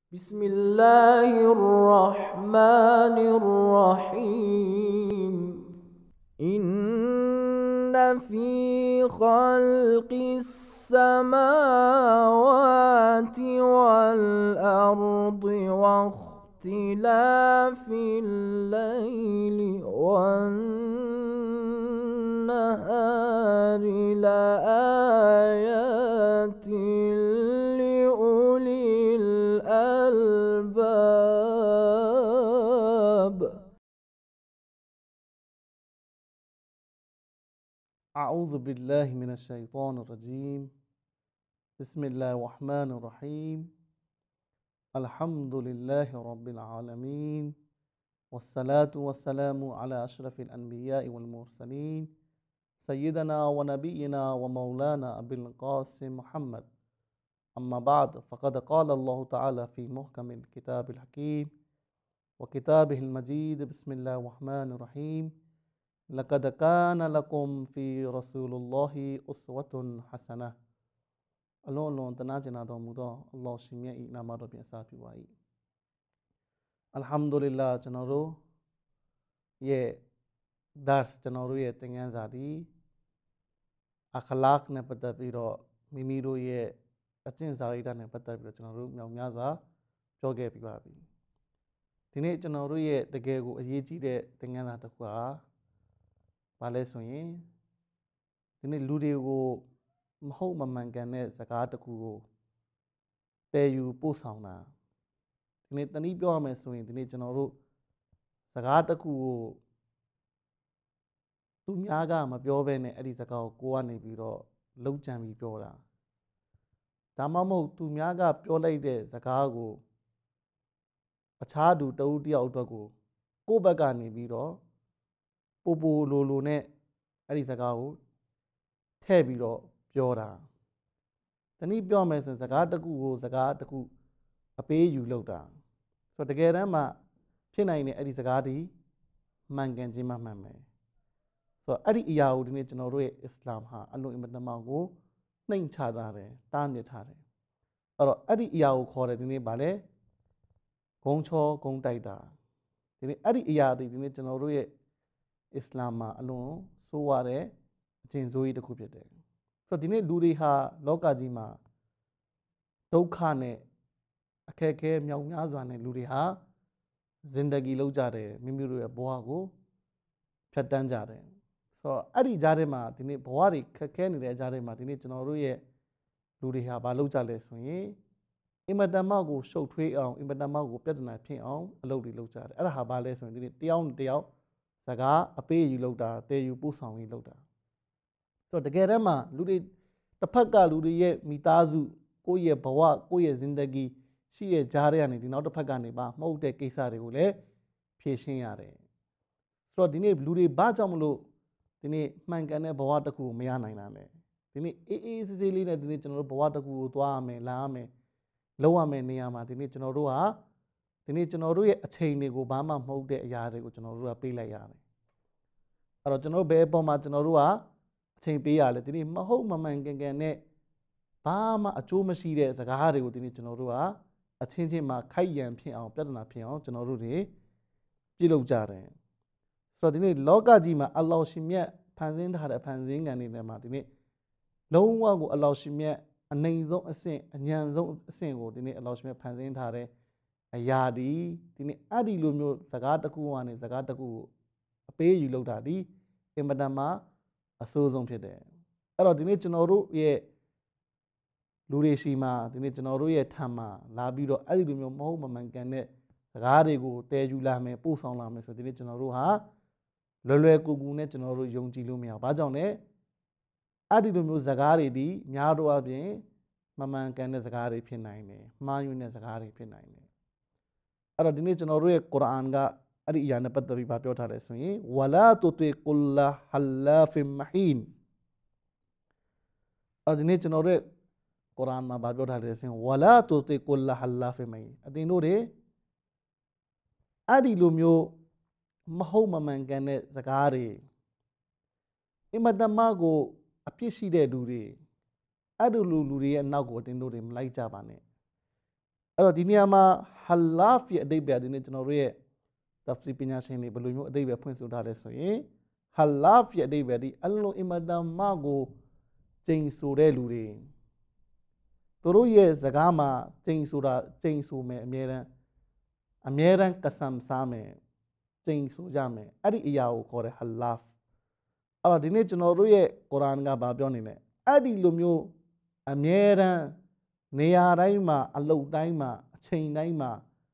بسم الله الرحمن الرحيم إن في خلق السماوات والأرض واختلاف الليل والنهار لآيات لأولي الألباب. أعوذ بالله من الشيطان الرجيم. بسم الله الرحمن الرحيم. الحمد لله رب العالمين، والصلاة والسلام على أشرف الأنبياء والمرسلين سيدنا ونبينا ومولانا أبي القاسم محمد. أما بعد، فقد قال الله تعالى في محكم الكتاب الحكيم وكتابه المجيد: بسم الله الرحمن الرحيم. لقد كان لكم في رسول الله أسوة حسنة. အလွန်အလွန်တနာကျင်နာတော်မူသောအလ္လာဟ်ရှင်မြတ်၏နာမတော်ဖြင့်အစပြုပါ၏အလ်ဟမ်ဒူလ illah ကျွန်တော်တို့ရဲ့ dars ကျွန်တော်တို့ရဲ့သင်ခန်းစာသည်အခလာခ်နဲ့ပတ်သက်ပြီးတော့မိမိတို့ရဲ့အကျင့်စာရိတ္တနဲ့ပတ်သက်ပြီးတော့ကျွန်တော်တို့မြောက်များစွာပြောခဲ့ပြီးပါပြီဒီနေ့ကျွန်တော်တို့ရဲ့တကယ်ကိုအရေးကြီးတဲ့သင်ခန်းစာတစ်ခုဟာဘာလဲဆိုရင်ဒီနေ့လူတွေကိုမဟုတ်မမှန်ကန်တဲ့စကားတစ်ခုကိုတည်ယူပို့ဆောင်တာဒီနေ့တနည်းပြောရမယ်ဆိုရင်ဒီနေ့ကျွန်တော်တို့စကားတစ်ခုကိုသူများကမပြောဘဲနဲ့အဲ့ဒီစကားကိုကနေပြီးတော့လှုပ်ကြံပြီးပြောတာဒါမှမဟုတ်သူများကပြောလိုက်တဲ့စကားကိုအခြားသူတဦးတယောက်အတွက်ကိုကိုယ့်ဘက်ကနေပြီးတော့ပိုပိုလိုလိုနဲ့အဲ့ဒီစကားကိုထည့်ပြီးတော့ပြောတာတနည်းပြောမယ်ဆိုရင်စကားတစ်ခုကိုစကားတစ်ခုအပေးယူလုပ်တာဆိုတော့တကယ်တမ်းမှဖြစ်နိုင်တဲ့အဲ့ဒီစကားဒီမှန်ကန်ခြင်းမှမှန်မယ်ဆိုတော့အဲ့ဒီအရာကိုဒီနေ့ကျွန်တော်တို့ရဲ့အစ္စလာမ်ဟာအလွန်အင်မတန်မှကိုနှိမ်ချထားတယ်တားမြစ်ထားတယ်အဲ့တော့အဲ့ဒီအရာကိုခေါ်တယ်ဒီနေ့ဗာလဲဂုံချောဂုံတိုက်တာဒီနေ့အဲ့ဒီအရာဒီနေ့ကျွန်တော်တို့ရဲ့အစ္စလာမ်မှာအလွန်ဆိုးရတဲ့အကျင့်ဆိုးကြီးတစ်ခုဖြစ်တယ်ဆိုတော့ဒီနေ့လူတွေဟာလောကကြီးမှာဒုက္ခနဲ့အခက်အခဲမြောက်များစွာနဲ့လူတွေဟာဇင်ဒဂီလုပ်ကြတယ်မိမိတို့ရဲ့ဘဝကိုဖြတ်တန်းကြတယ်ဆိုတော့အဲ့ဒီကြားထဲမှာဒီနေ့ဘဝတွေခက်ခဲနေတဲ့ကြားထဲမှာဒီနေ့ကျွန်တော်တို့ရဲ့လူတွေဟာဘာလုပ်ကြလဲဆိုရင်အင်မတန်မှကိုရှုပ်ထွေးအောင်အင်မတန်မှကိုပြဿနာဖြစ်အောင်အလုပ်တွေလုပ်ကြတယ်အဲ့ဒါဟာဘာလဲဆိုရင်ဒီနေ့တယောက်နဲ့တယောက်စကားအပေးယူလုပ်တာတည်ယူပို့ဆောင်ရေးလုပ်တာဆိုတော့တကယ်တမ်းမှာလူတွေတစ်ဖက်ကလူတွေရဲ့မိသားစုကိုယ့်ရဲ့ဘဝကိုယ့်ရဲ့ဇင်ဒဂီရှိရဲ့ကြားထဲကနေဒီနောက်တစ်ဖက်ကနေပါမဟုတ်တဲ့ကိစ္စတွေကိုလည်းဖြေရှင်းရတယ်ဆိုတော့ဒီနေ့လူတွေဘာကြောင့်မလို့ဒီနေ့မှန်ကန်တဲ့ဘဝတစ်ခုကိုမရနိုင်တာလဲဒီနေ့အေးအေးဆေးဆေးလေးနဲ့ဒီနေ့ကျွန်တော်တို့ဘဝတစ်ခုကိုသွားရမယ်လာရမယ်လုပ်ရမယ်နေရာမှာဒီနေ့ကျွန်တော်တို့ဟာဒီနေ့ကျွန်တော်တို့ရဲ့အချိန်တွေကိုဘာမှမဟုတ်တဲ့အရာတွေကိုကျွန်တော်တို့ကပေးလိုက်ရတယ်အဲ့တော့ကျွန်တော်တို့ဘယ်အပေါ်မှာကျွန်တော်တို့ကအချိန်ပေးရလဲဒီနေ့မဟုတ်မမှန်ကန်ကန်နဲ့ဘာမှအကျိုးမရှိတဲ့စကားတွေကိုဒီနေ့ကျွန်တော်တို့ကအချင်းချင်းမှာခိုက်ရန်ဖြစ်အောင်ပြဿနာဖြစ်အောင်ကျွန်တော်တို့တွေပြုလုပ်ကြတယ်ဆိုတော့ဒီနေ့လောကကြီးမှာအလ္လာဟ်ရှင်မြတ်ဖန်ဆင်းထားတဲ့ဖန်ဆင်းကံတွေထဲမှာဒီနေ့လုံးဝကိုအလ္လာဟ်ရှင်မြတ်အနိုင်ဆုံးအဆင့်အညံဆုံးအဆင့်ကိုဒီနေ့အလ္လာဟ်ရှင်မြတ်ဖန်ဆင်းထားတဲ့အရာဒီနေ့အဲ့ဒီလိုမျိုးစကားတစ်ခုကနေစကားတစ်ခုကိုအပေးယူလုပ်တာဒီအင်မတန်မှအဆိုးဆုံးဖြစ်တယ်အဲ့တော့ဒီနေ့ကျွန်တော်တို့ရဲ့လူတွေရှိမှဒီနေ့ကျွန်တော်တို့ရဲ့ထံမှာလာပြီးတော့အဲ့ဒီလိုမျိုးမဟုတ်မမှန်ကန်တဲ့စကားတွေကိုတည်ယူလာမယ်ပို့ဆောင်လာမယ်ဆိုဒီနေ့ကျွန်တော်တို့ဟာလွယ်လွယ်ကူကူနဲ့ကျွန်တော်တို့ယုံကြည်လို့မရဘူး။ဘာကြောင့်လဲ။အဲ့ဒီလိုမျိုးစကားတွေဒီများတော့အပြင်မမှန်ကန်တဲ့စကားတွေဖြစ်နိုင်တယ်။မှားယွင်းတဲ့စကားတွေဖြစ်နိုင်တယ်။အဲ့တော့ဒီနေ့ကျွန်တော်တို့ရဲ့ကုရ်အာန်ကအဲ့ဒီအရာနဲ့ပတ်သက်ပြီးပြောထားတယ်ဆိုရင်ဝလာတူတီကုလဟလ္လာဖင်မဟင်အဲ့ဒီနေ့ကျွန်တော်တို့ကုရ်အာန်မှာပြောထားတယ်ဆိုရင်ဝလာတူတီကုလဟလ္လာဖင်မဟင်အတင်းတို့တွေအဲ့ဒီလိုမျိုးမဟုတ်မမှန်ကန်တဲ့စကားတွေအင်မတန်မှကိုအပြစ်ရှိတဲ့လူတွေအဲ့ဒီလူတွေရဲ့နောက်ကိုအတင်းတို့တွေမလိုက်ကြပါနဲ့အဲ့တော့ဒီနေရာမှာ halaf ရဲ့အဓိပ္ပာယ်ဒီနေ့ကျွန်တော်တို့ရဲ့ tafsir ပညာရှင်တွေဘယ်လိုမျိုးအဓိပ္ပာယ်ဖွင့်ဆိုထားလဲဆိုရင် halaf ရဲ့အဓိပ္ပာယ်ဒီအလွန်အင်မတန်မှကိုကျိန်ဆိုတဲ့လူတွေသူတို့ရဲ့စကားမှာကျိန်ဆိုမယ်အမြဲတမ်းကဆမ်စားမယ်ကျိန်ဆိုကြမယ်အဲ့ဒီအရာကိုခေါ်တယ် halaf အဲ့တော့ဒီနေ့ကျွန်တော်တို့ရဲ့ကုရ်အာန်ကဘာပြောနေလဲအဲ့ဒီလိုမျိုးအမြဲတမ်းနေရာတိုင်းမှာအလုပ်တိုင်းမှာအချိန်တိုင်းမှာ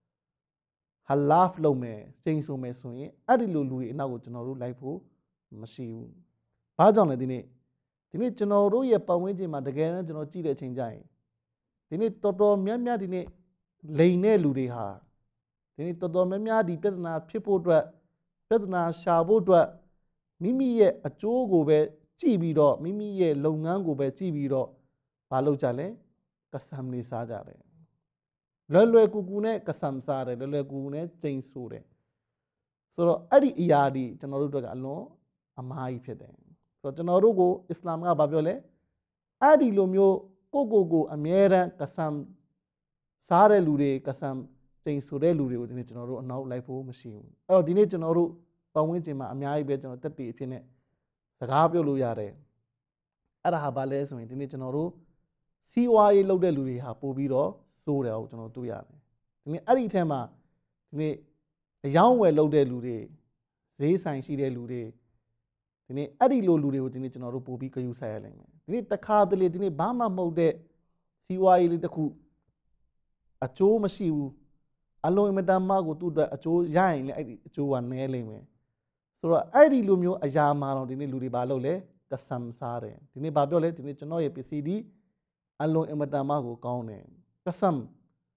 halaf လုပ်မယ်ကျိန်ဆိုမယ်ဆိုရင်အဲ့ဒီလိုလူတွေအနောက်ကိုကျွန်တော်တို့လိုက်ဖို့မရှိဘူး။ဘာကြောင့်လဲဒီနေ့ကျွန်တော်တို့ရဲ့ပတ်ဝန်းကျင်မှာတကယ်တမ်းကျွန်တော်ကြည့်တဲ့အချိန်ကျရင်ဒီနေ့တော်တော်များများဒီနေ့လိန်တဲ့လူတွေဟာဒီနေ့တော်တော်များများဒီပြဿနာဖြစ်ဖို့အတွက်ပြဿနာရှာဖို့အတွက်မိမိရဲ့အကျိုးကိုပဲကြည့်ပြီးတော့မိမိရဲ့လုပ်ငန်းကိုပဲကြည့်ပြီးတော့ဘာလုပ်ကြလဲကဆမ်နေစားကြတယ်လွယ်ကူကူနဲ့ကဆမ်စားတယ်လွယ်ကူကူနဲ့ကျိန်ဆိုတယ်ဆိုတော့အဲ့ဒီအရာဒီကျွန်တော်တို့တို့ကအလွန်အမှားကြီးဖြစ်တယ်ဆိုတော့ကျွန်တော်တို့ကိုအစ္စလာမ်ကဘာပြောလဲအဲ့ဒီလိုမျိုးကိုအမြဲတမ်းကဆမ်စားတဲ့လူတွေကဆမ်ကျိန်ဆိုတဲ့လူတွေကိုဒီနေ့ကျွန်တော်တို့အနောက်လိုက်ဖို့မရှိဘူးအဲ့တော့ဒီနေ့ကျွန်တော်တို့ပတ်ဝန်းကျင်မှာအများကြီးပဲကျွန်တော်တက်တည်အဖြစ်နဲ့စကားပြောလို့ရတယ်အဲ့ဒါဟာဘာလဲဆိုရင်ဒီနေ့ကျွန်တော်တို့စီးပွားရေးလုပ်တဲ့လူတွေဟာပို့ပြီးတော့စိုးတယ်ဟုတ်ကျွန်တော်တွေ့ရတယ်ဒီနေ့အဲ့ဒီအထက်မှာဒီနေ့အယောင်းဝယ်လုပ်တဲ့လူတွေဈေးဆိုင်ရှိတဲ့လူတွေဒီနေ့အဲ့ဒီလိုလူတွေကိုဒီနေ့ကျွန်တော်တို့ပို့ပြီးဂရုစိုက်ရလိမ့်မယ်ဒီနေ့တခါတလေဒီနေ့ဘာမှမဟုတ်တဲ့စီးပွားရေးလေးတစ်ခုအကျိုးမရှိဘူးအလုံးအမတန်မှကိုသူ့အတွက်အကျိုးရရင်လည်းအဲ့ဒီအကျိုးကနည်းလိမ့်မယ်ဆိုတော့အဲ့ဒီလိုမျိုးအရာမှတော့ဒီနေ့လူတွေဘာလုပ်လဲကဆမ်စားတယ်ဒီနေ့ဘာပြောလဲဒီနေ့ကျွန်တော်ရဲ့ပစ္စည်းဒီအလုံးအမတန်မှကိုကောင်းတယ်ကဆမ်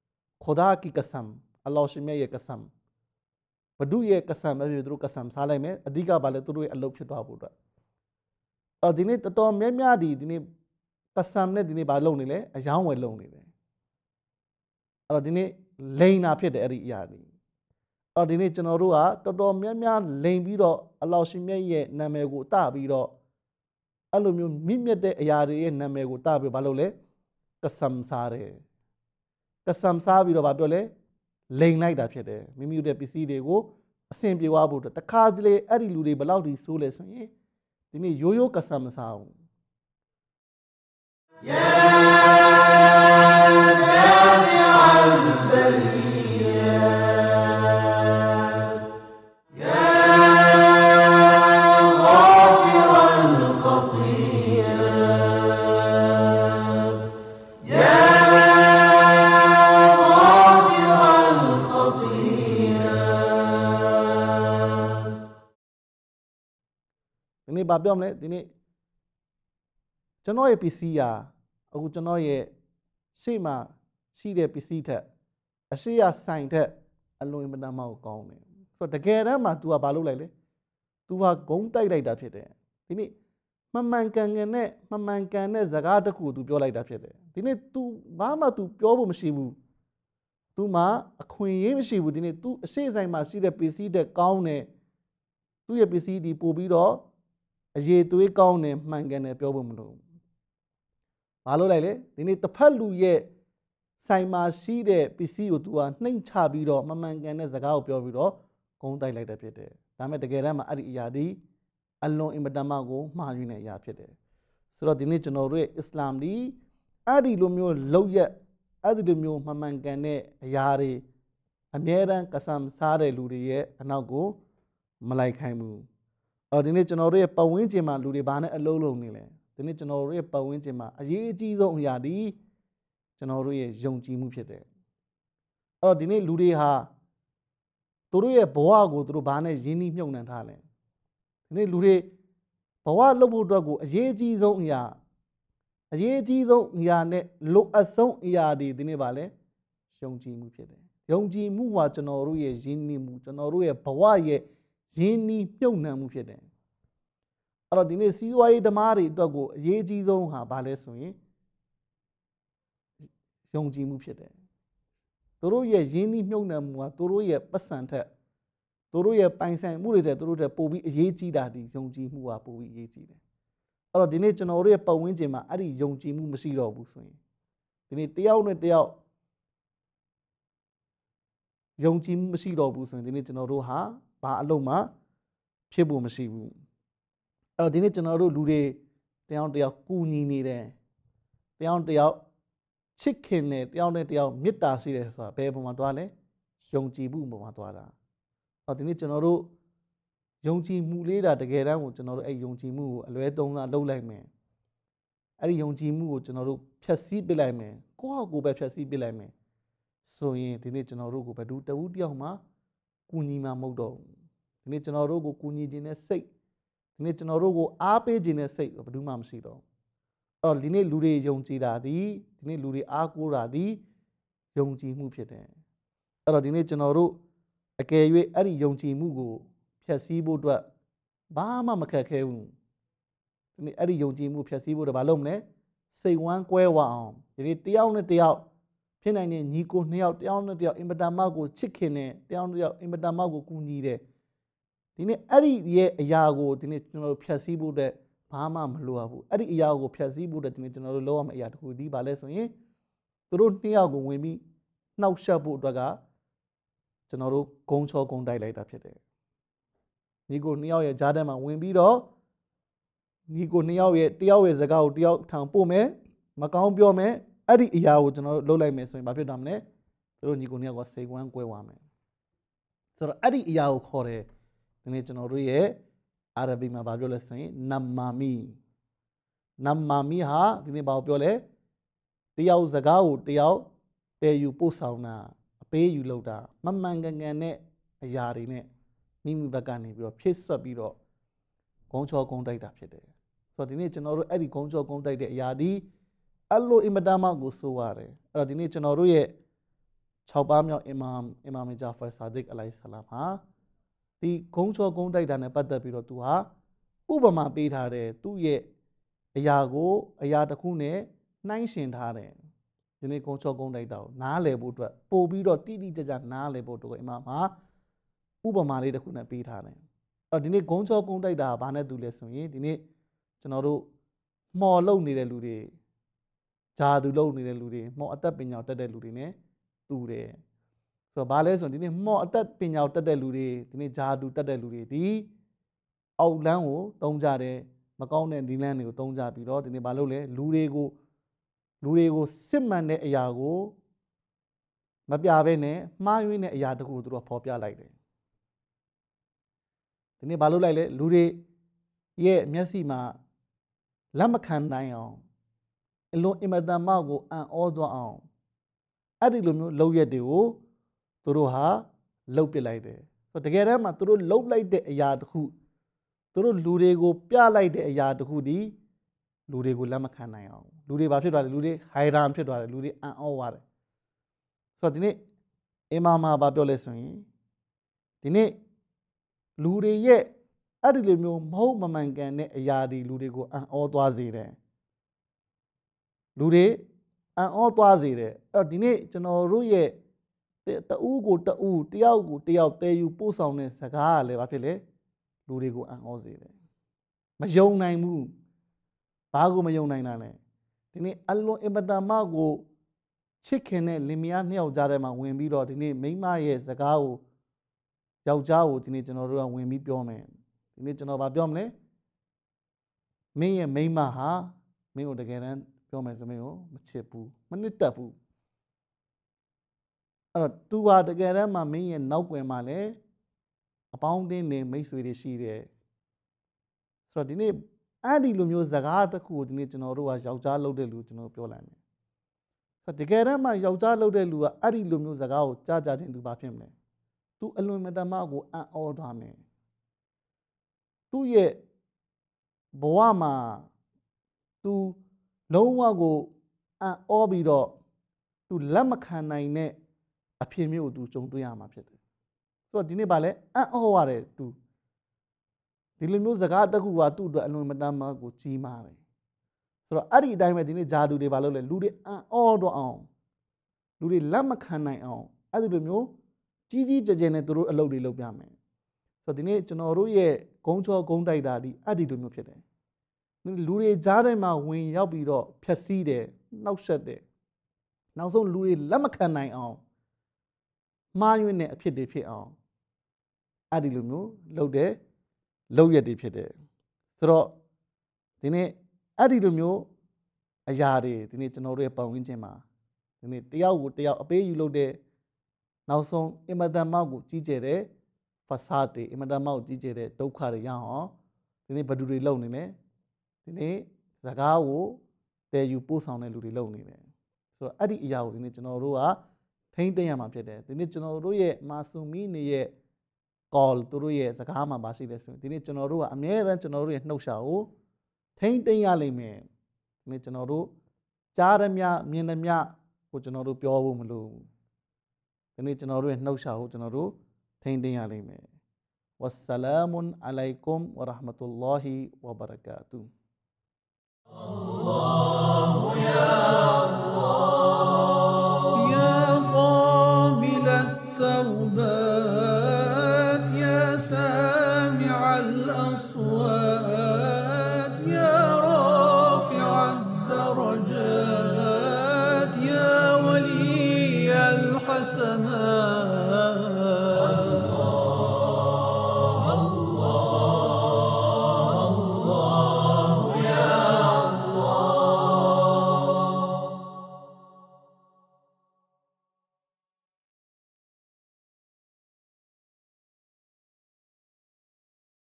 खुदा की कसमအလ္လာဟ်ရှင်မြတ်ရဲ့ကဆမ်ဘဒုရဲ့ကဆမ်ပဲသူတို့ကဆမ်စားလိုက်မယ်အဓိကဘာလဲသူတို့ရဲ့အလုပ်ဖြစ်သွားဖို့အတွက်အော်ဒီနေ့တော်တော်များများဒီနေ့ကဆမ်နဲ့ဒီနေ့ဘာလုပ်နေလဲအယောင်းဝယ်လုပ်နေတယ်အဲ့တော့ဒီနေ့လိန်တာဖြစ်တယ်အဲ့ဒီအရာဒီအော်ဒီနေ့ကျွန်တော်တို့ကတော်တော်များများလိန်ပြီးတော့အလ္လာဟ်ရှင်မြတ်ရဲ့နာမည်ကိုတပြီးတော့အဲ့လိုမျိုးမြင့်မြတ်တဲ့အရာတွေရဲ့နာမည်ကိုတပြီးဘာလုပ်လဲကဆမ်စားတယ်ကဆမ်စားပြီးတော့ဗာပြောလဲလိန်လိုက်တာဖြစ်တယ်မိမိတို့ရဲ့ပစ္စည်းတွေကိုအဆင်ပြေသွားဖို့တခါတလေအဲ့ဒီလူတွေဘယ်လောက်ထိဆိုးလဲဆိုရင်ဒီနေ့ရိုးရိုးကဆမ်မစားဘူးဒီနေ့ဘာပြောမလဲဒီနေ့ကျွန်တော်ရဲ့ပစ္စည်းဟာအခုကျွန်တော်ရဲ့ရှေ့မှာရှိတဲ့ပစ္စည်းထက်အရှိရဆိုင်ထက်အလွန်မတန်မှကောင်းတယ်ဆိုတော့တကယ်တမ်းမှာ तू ကဘာလုပ်လိုက်လဲ तू ဟာဂုံးတိုက်လိုက်တာဖြစ်တယ်ဒီနေ့မှန်မှန်ကန်တဲ့စကားတစ်ခုကို तू ပြောလိုက်တာဖြစ်တယ်ဒီနေ့ तू ဘာမှ तू ပြောဖို့မရှိဘူး तू မှာအခွင့်အရေးမရှိဘူးဒီနေ့ तू အရှိဆိုင်မှာရှိတဲ့ပစ္စည်းတဲ့ကောင်းတယ်သူ့ရဲ့ပစ္စည်းဒီပို့ပြီးတော့အရေးသွေးကောင်းတယ်မှန်ကန်တယ်ပြောဖို့မလိုဘူးဘာလို့လိုက်လဲဒီနေ့တစ်ဖက်လူရဲ့ဆိုင်မှာရှိတဲ့ပစ္စည်းကို तू ဟာနှိမ့်ချပြီးတော့မှန်ကန်တဲ့စကားကိုပြောပြီးတော့ဂုံးတိုက်လိုက်တာဖြစ်တယ်ဒါပေမဲ့တကယ်တမ်းမှာအဲ့ဒီအရာဒီအလွန်အင်မတန်မှကိုမှားယွင်းတဲ့အရာဖြစ်တယ်ဆိုတော့ဒီနေ့ကျွန်တော်တို့ရဲ့အစ္စလာမ်ဒီအဲ့ဒီလိုမျိုးလောက်ရက်အဲ့ဒီလိုမျိုးမှန်ကန်တဲ့အရာတွေအမြဲတမ်းကဆမ်စားတဲ့လူတွေရဲ့အနောက်ကိုမလိုက်ခိုင်းဘူးအော်ဒီနေ့ကျွန်တော်တို့ရဲ့ပတ်ဝန်းကျင်မှာလူတွေဘာနဲ့အလုံးလုံးနေလဲဒီနေ့ကျွန်တော်တို့ရဲ့ပတ်ဝန်းကျင်မှာအရေးအကြီးဆုံးအရာဒီကျွန်တော်တို့ရဲ့ယုံကြည်မှုဖြစ်တယ်အဲ့တော့ဒီနေ့လူတွေဟာသူတို့ရဲ့ဘဝကိုသူတို့ဘာနဲ့ရင်းနှီးမြှုပ်နှံထားလဲဒီနေ့လူတွေဘဝလှုပ်ဖို့အတွက်ကိုအရေးအကြီးဆုံးအရာနဲ့လိုအပ်ဆုံးအရာဒီနေ့ပါလဲယုံကြည်မှုဖြစ်တယ်ယုံကြည်မှုဟာကျွန်တော်တို့ရဲ့ရင်းနှီးမှုကျွန်တော်တို့ရဲ့ဘဝရဲ့ရင်းနှီးမြှုပ်နှံမှုဖြစ်တယ်အဲ့တော့ဒီနေ့စီးပွားရေးဓမ္မတွေအတွက်ကိုအရေးကြီးဆုံးဟာဘာလဲဆိုရင်ယုံကြည်မှုဖြစ်တယ်သူတို့ရဲ့ရင်းနှီးမြှုပ်နှံမှုဟာသူတို့ရဲ့ပတ်စံထက်သူတို့ရဲ့ပိုင်ဆိုင်မှုတွေထက်သူတို့ထက်ပိုပြီးအရေးကြီးတာဒီယုံကြည်မှုဟာပိုပြီးအရေးကြီးတယ်အဲ့တော့ဒီနေ့ကျွန်တော်တို့ရဲ့ပတ်ဝန်းကျင်မှာအဲ့ဒီယုံကြည်မှုမရှိတော့ဘူးဆိုရင်ဒီနေ့တယောက်နဲ့တယောက်ယုံကြည်မှုမရှိတော့ဘူးဆိုရင်ဒီနေ့ကျွန်တော်တို့ဟာဘာအလုံးမှဖြစ်ဖို့မရှိဘူးအဲ့တော့ဒီနေ့ကျွန်တော်တို့လူတွေတယောက်တစ်ယောက်ကူညီနေတယ်တယောက်တစ်ယောက်ချစ်ခင်တယ်တယောက်နဲ့တယောက်မေတ္တာရှိတယ်ဆိုတာဘယ်ပုံမှာသွားလဲယုံကြည်မှုပုံမှာသွားတာအဲ့တော့ဒီနေ့ကျွန်တော်တို့ယုံကြည်မှုလေးတာတကယ်တမ်းကိုကျွန်တော်တို့အဲ့ယုံကြည်မှုကိုအလွဲသုံးစားလုပ်လိုက်မယ်အဲ့ဒီယုံကြည်မှုကိုကျွန်တော်တို့ဖျက်ဆီးပစ်လိုက်မယ်ကိုယ့်ဟာကိုယ်ပဲဖျက်ဆီးပစ်လိုက်မယ်ဆိုရင်ဒီနေ့ကျွန်တော်တို့ကိုဘယ်သူတဦးတယောက်မှကူညီမှာမဟုတ်တော့ဘူးဒီနေ့ကျွန်တော်တို့ကိုကူညီခြင်းနဲ့စိတ်ဒီနေ့ကျွန်တော်တို့ကိုအားပေးခြင်းနဲ့စိတ်ဘယ်သူမှမရှိတော့အဲ့တော့ဒီနေ့လူတွေယုံကြည်တာဒီနေ့လူတွေအားကိုးတာဒီယုံကြည်မှုဖြစ်တယ်အဲ့တော့ဒီနေ့ကျွန်တော်တို့အကယ်၍အဲ့ဒီယုံကြည်မှုကိုဖျက်ဆီးဖို့အတွက်ဘာမှမခက်ခဲဘူးဒီနေ့အဲ့ဒီယုံကြည်မှုဖျက်ဆီးဖို့တော့ဘာလုပ်မလဲစိတ်ဝမ်းကွဲဝအောင်ဒီနေ့တယောက်နဲ့တယောက်ဖြစ်နိုင်တဲ့ညီကိုနှစ်ယောက်တယောက်နဲ့တယောက်အင်မတန်မှကိုချစ်ခင်တယ်တယောက်နဲ့တယောက်အင်မတန်မှကိုကူညီတယ်ဒီနေ့အဲ့ဒီရဲ့အရာကိုဒီနေ့ကျွန်တော်တို့ဖျက်ဆီးဖို့တဲ့ဘာမှမလိုအပ်ဘူးအဲ့ဒီအရာကိုဖျက်ဆီးဖို့တဲ့ဒီနေ့ကျွန်တော်တို့လုပ်ရမယ့်အရာတစ်ခုဒီပါလဲဆိုရင်သူတို့နှစ်ယောက်ကိုဝင်ပြီးနှောက်ယှက်ဖို့အတွက်ကကျွန်တော်တို့ဂုံချောဂုံတိုက်လိုက်တာဖြစ်တယ်ညီကိုနှစ်ယောက်ရဲ့ကြားထဲမှာဝင်ပြီးတော့ညီကိုနှစ်ယောက်ရဲ့တယောက်ရဲ့စကားကိုတယောက်ထောင်ပို့မယ်မကောင်းပြောမယ်အဲ့ဒီအရာကိုကျွန်တော်တို့လုပ်လိုက်မယ်ဆိုရင်ဘာဖြစ်သွားမလဲသူတို့ညီကိုနှစ်ယောက်ကစိတ်ဝမ်းကွဲသွားမယ်ဆိုတော့အဲ့ဒီအရာကိုခေါ်တယ်ဒီနေ့ကျွန်တော်တို့ရဲ့အာရဗီမှာဘာပြောလဲဆိုရင်နမ်မာမီဟာဒီနေ့ဘာပြောလဲတယောက်စကားကိုတယောက်တည်ယူပို့ဆောင်တာအပေးယူလုပ်တာမမှန်ကန်ကန်နဲ့အရာတွေနဲ့မိမိဘက်ကနေပြီးတော့ဖြည့်ဆွတ်ပြီးတော့ဂုံချောဂုံတိုက်တာဖြစ်တယ်ဆိုတော့ဒီနေ့ကျွန်တော်တို့အဲ့ဒီဂုံချောဂုံတိုက်တဲ့အရာဒီအဲ့လိုအင်မတန်မှကိုဆိုရတယ်အဲ့တော့ဒီနေ့ကျွန်တော်တို့ရဲ့6ပါးမြောက်အီမာမ်ဂျာဖာဆာဒစ်အလိုင်ဆလာမ်ဟာဒီဂုံချောဂုံတိုက်တာနဲ့ပတ်သက်ပြီးတော့သူဟာဥပမာပေးထားတယ်သူ့ရဲ့အရာကိုအရာတစ်ခုနဲ့နှိုင်းယှဉ်ထားတယ်ဒီနေ့ဂုံချောဂုံတိုက်တာကိုနားလည်ဖို့အတွက်ပို့ပြီးတော့တိတိကျကျနားလည်ဖို့အတွက်အီမာမ်ဟာဥပမာလေးတစ်ခုနဲ့ပေးထားတယ်အဲ့တော့ဒီနေ့ဂုံချောဂုံတိုက်တာဘာနဲ့တူလဲဆိုရင်ဒီနေ့ကျွန်တော်တို့မှော်လုံနေတဲ့လူတွေဂျာဒူလုံနေတဲ့လူတွေမှော်အသက်ပညာတက်တဲ့လူတွေ ਨੇ တူတယ်ဆိုတော့ဘာလဲဆိုရင်ဒီနေ့မှော်အသက်ပညာတက်တဲ့လူတွေဒီနေ့ဂျာဒူတက်တဲ့လူတွေဒီအောက်လန်းကိုတုံးကြတယ်မကောင်းတဲ့ဒီလန်းတွေကိုတုံးကြပြီးတော့ဒီနေ့ဘာလုပ်လဲလူတွေကိုစစ်မှန်တဲ့အရာကိုမပြဘဲနဲ့မှားယွင်းတဲ့အရာတခုကိုသူတို့ဖော်ပြလိုက်တယ်ဒီနေ့ဘာလုပ်လိုက်လဲလူတွေရဲ့မျက်စိမှာလက်မခံနိုင်အောင်အလွန်အင်မတန်မှကိုအံ့ဩသွားအောင်အဲ့ဒီလိုမျိုးလုပ်ရက်တွေကိုသူတို့ဟာလှုပ်ပစ်လိုက်တယ်ဆိုတော့တကယ်တမ်းမှာသူတို့လှုပ်လိုက်တဲ့အရာတစ်ခုသူတို့လူတွေကိုပြလိုက်တဲ့အရာတစ်ခုဒီလူတွေကိုလက်မခံနိုင်အောင်လူတွေဘာဖြစ်သွားလဲလူတွေဟိုင်ရန်ဖြစ်သွားတယ်လူတွေအံ့ဩသွားတယ်ဆိုတော့ဒီနေ့အီမာမ်ဘာပြောလဲဆိုရင်ဒီနေ့လူတွေရဲ့အဲ့ဒီလိုမျိုးမဟုတ်မမှန်ကန်တဲ့အရာဒီလူတွေကိုအံ့ဩသွားစေတယ်လူတွေအံ့ဩသွားစေတယ်အဲ့တော့ဒီနေ့ကျွန်တော်တို့ရဲ့တဦးကိုတဦးတယောက်ကိုတယောက်တည်ယူပို့ဆောင်တဲ့စကားကလည်းဘာဖြစ်လဲလူတွေကိုအံ့ဩစေတယ်မယုံနိုင်ဘူးဘာကိုမယုံနိုင်တာလဲဒီနေ့အလွန်အင်မတန်မှကိုချစ်ခင်တဲ့လင်မယားနှစ်ယောက်ကြားထဲမှာဝင်ပြီးတော့ဒီနေ့မိန်းမရဲ့စကားကိုယောက်ျားကိုဒီနေ့ကျွန်တော်တို့ကဝင်ပြီးပြောမယ်ဒီနေ့ကျွန်တော်ဗာပြောမလဲမင်းရဲ့မိန်းမဟာမင်းကိုတကယ်တမ်းပြောမယ်ဆိုမင်းကိုမချစ်ဘူးမနစ်သက်ဘူးအဲ့တော့သူဟာတကယ်တမ်းမှမင်းရဲ့နောက်ွယ်မှာလည်းအပေါင်းအသင်းတွေမိတ်ဆွေတွေရှိတယ်ဆိုတော့ဒီနေ့အဲ့ဒီလိုမျိုးစကားတစ်ခုကိုဒီနေ့ကျွန်တော်တို့ကယောက်ျားလုပ်တဲ့လူကျွန်တော်ပြောလိုက်မယ်ဆိုတော့တကယ်တမ်းမှယောက်ျားလုပ်တဲ့လူကအဲ့ဒီလိုမျိုးစကားကိုကြားကြခြင်းသူဘာဖြစ်မလဲသူအလွန်မတမကိုအံ့ဩသွားမယ်သူ့ရဲ့ဘဝမှာသူလုံးဝကိုအံ့ဩပြီးတော့သူလက်မခံနိုင်တဲ့အဖြစ်မျိုးကိုသူကြုံတွေ့ရမှာဖြစ်တယ်ဆိုတော့ဒီနေ့ဗာလဲအံ့ဩရတယ်သူဒီလိုမျိုးစကားတစ်ခုကသူ့အတွက်အလွန်မတမ်းကိုကြီးမားတယ်ဆိုတော့အဲ့ဒီအတိုင်းပဲဒီနေ့ဂျာဒူတွေဘာလုပ်လဲလူတွေအံ့ဩတော့အောင်လူတွေလက်မခံနိုင်အောင်အဲ့ဒီလိုမျိုးကြီးကြီးကျယ်ကျယ်နဲ့သူတို့အလုပ်တွေလုပ်ပြမယ်ဆိုတော့ဒီနေ့ကျွန်တော်တို့ရဲ့ဂုံချောဂုံတိုက်တာဒီအဲ့ဒီလိုမျိုးဖြစ်တယ်လူတွေကြားထဲမှာဝင်ရောက်ပြီးတော့ဖြက်စီးတယ်နှောက်ယှက်တယ်နောက်ဆုံးလူတွေလက်မခံနိုင်အောင်မှားယွင်းတဲ့အဖြစ်တွေဖြစ်အောင်အဲ့ဒီလိုမျိုးလုပ်တဲ့လုပ်ရက်တွေဖြစ်တယ်ဆိုတော့ဒီနေ့အဲ့ဒီလိုမျိုးအရာတွေဒီနေ့ကျွန်တော်တို့ရဲ့ပတ်ဝန်းကျင်မှာဒီနေ့တယောက်ကိုတယောက်အပေးယူလုပ်တဲ့နောက်ဆုံးအင်မတန်မှကိုကြီးကျယ်တဲ့ဖဆာတွေအင်မတန်မှကိုကြီးကျယ်တဲ့ဒုက္ခတွေရအောင်ဒီနေ့ဘဒူတွေလုံနေတယ်ဒီနေ့စကားကိုတည်ယူပို့ဆောင်တဲ့လူတွေလုံနေတယ်ဆိုတော့အဲ့ဒီအရာကိုဒီနေ့ကျွန်တော်တို့ကထိမ့်သိမ်းရမှာဖြစ်တယ်ဒီနေ့ကျွန်တော်တို့ရဲ့မာဆူမီနေရဲ့ call သူတို့ရဲ့စကားမှာပါရှိတယ်ဆိုရင်ဒီနေ့ကျွန်တော်တို့ကအမြဲတမ်းကျွန်တော်တို့ရဲ့နှုတ်ရှာကိုထိမ့်သိမ်းရလိမ့်မယ်ဒီနေ့ကျွန်တော်တို့ကြားရမြမြင်ရမြကိုကျွန်တော်တို့ပြောဖို့မလိုဘူးဒီနေ့ကျွန်တော်တို့ရဲ့နှုတ်ရှာကိုကျွန်တော်တို့ထိမ့်သိမ်းရလိမ့်မယ်ဝဆဆလာမွန်အလိုင်ကွမ်ဝရဟ်မတုလ္လာဟီဝဘရကာတူAllahu ya Allah ya qabil at-tawbat ya sami' al-aswat ya rafi' ad-darajat ya wali al-hasanat